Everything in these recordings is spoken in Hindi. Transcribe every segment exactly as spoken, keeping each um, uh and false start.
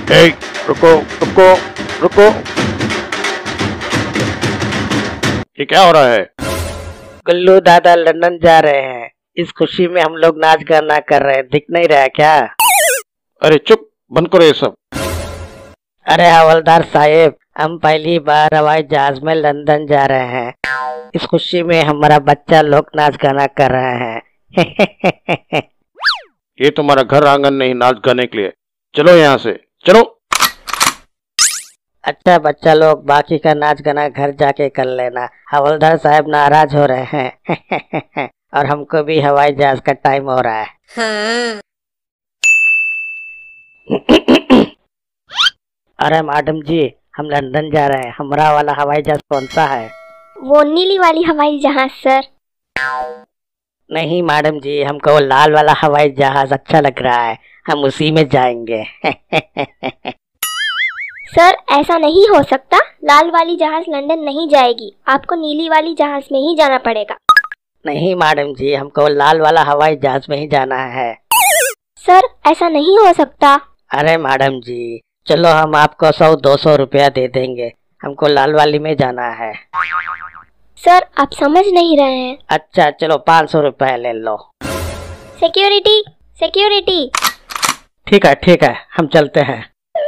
ए, रुको रुको रुको, ये क्या हो रहा है? गुल्लू दादा लंदन जा रहे हैं, इस खुशी में हम लोग नाच गाना कर रहे हैं, दिख नहीं रहा क्या? अरे चुप, बंद करो ये सब। अरे हवलदार साहेब, हम पहली बार हवाई जहाज में लंदन जा रहे हैं, इस खुशी में हमारा बच्चा लोग नाच गाना कर रहे हैं। ये तुम्हारा घर आंगन नहीं नाच गाने के लिए, चलो यहाँ से चलो। अच्छा बच्चा लोग, बाकी का नाच गाना घर जाके कर लेना, हवलदार साहब नाराज हो रहे हैं। और हमको भी हवाई जहाज का टाइम हो रहा है। हाँ। अरे मैडम जी, हम लंदन जा रहे हैं, हमारा वाला हवाई जहाज कौन सा है? वो नीली वाली हवाई जहाज सर। नहीं मैडम जी, हमको वो लाल वाला हवाई जहाज अच्छा लग रहा है, हम उसी में जाएंगे। सर ऐसा नहीं हो सकता, लाल वाली जहाज लंदन नहीं जाएगी, आपको नीली वाली जहाज में ही जाना पड़ेगा। नहीं मैडम जी, हमको लाल वाला हवाई जहाज में ही जाना है। सर ऐसा नहीं हो सकता। अरे मैडम जी, चलो हम आपको सौ दो सौ रुपया दे देंगे, हमको लाल वाली में जाना है। सर आप समझ नहीं रहे हैं। अच्छा चलो पाँच सौ रुपया ले लो। Security security. ठीक है ठीक है, हम चलते हैं।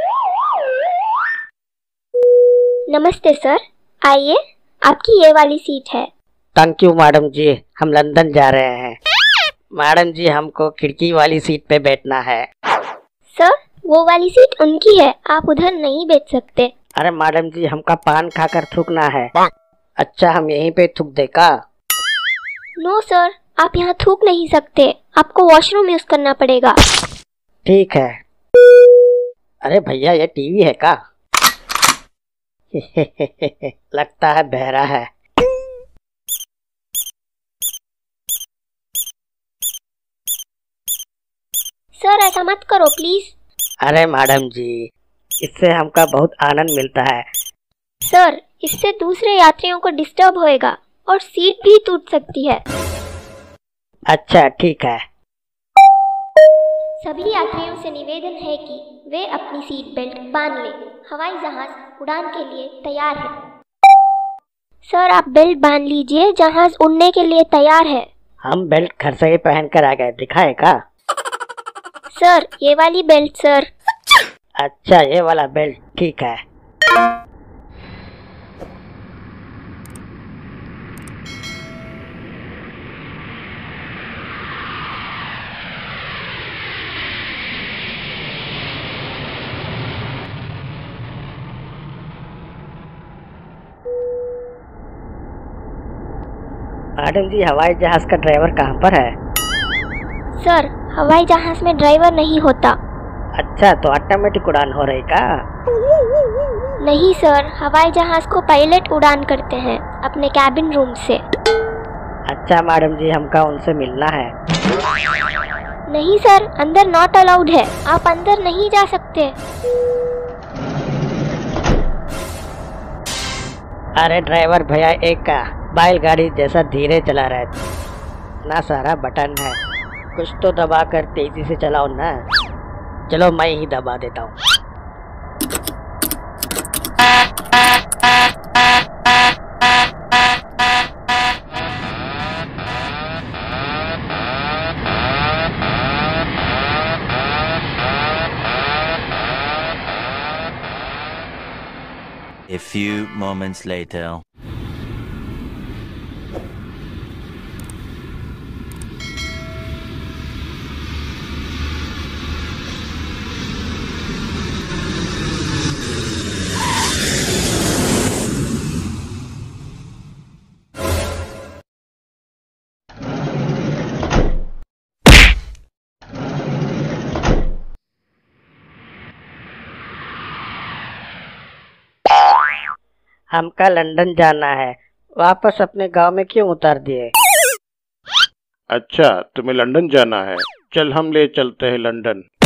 नमस्ते सर, आइए, आपकी ये वाली सीट है। थैंक यू मैडम जी, हम लंदन जा रहे हैं। मैडम जी, हमको खिड़की वाली सीट पे बैठना है। सर वो वाली सीट उनकी है, आप उधर नहीं बैठ सकते। अरे मैडम जी, हमका पान खाकर थूकना है। अच्छा हम यहीं पे थूक दे का? नो सर, आप यहाँ थूक नहीं सकते, आपको वॉशरूम यूज करना पड़ेगा। ठीक है। अरे भैया, ये टीवी है का? लगता है बहरा है। सर ऐसा मत करो प्लीज। अरे मैडम जी, इससे हमका बहुत आनंद मिलता है। सर इससे दूसरे यात्रियों को डिस्टर्ब होएगा और सीट भी टूट सकती है। अच्छा ठीक है। सभी यात्रियों से निवेदन है कि वे अपनी सीट बेल्ट बांध लें, हवाई जहाज उड़ान के लिए तैयार है। सर आप बेल्ट बांध लीजिए, जहाज उड़ने के लिए तैयार है। हम बेल्ट घर से ही पहन कर आ गए, दिखाए का? सर ये वाली बेल्ट सर। अच्छा ये वाला बेल्ट, ठीक है। मैडम जी, हवाई जहाज का ड्राइवर कहाँ पर है? सर हवाई जहाज में ड्राइवर नहीं होता। अच्छा, तो ऑटोमेटिक उड़ान हो रही का? नहीं सर, हवाई जहाज को पायलट उड़ान करते हैं अपने कैबिन रूम से। अच्छा मैडम जी, हमका उनसे मिलना है। नहीं सर, अंदर नॉट अलाउड है, आप अंदर नहीं जा सकते। अरे ड्राइवर भैया, एक का बैलगाड़ी जैसा धीरे चला रहा है, ना सारा बटन है, कुछ तो दबा कर तेजी से चलाओ ना। चलो मैं ही दबा देता हूँ। A few moments later. हमका लंदन जाना है, वापस अपने गांव में क्यों उतार दिए? अच्छा तुम्हें लंदन जाना है, चल हम ले चलते हैं लंदन।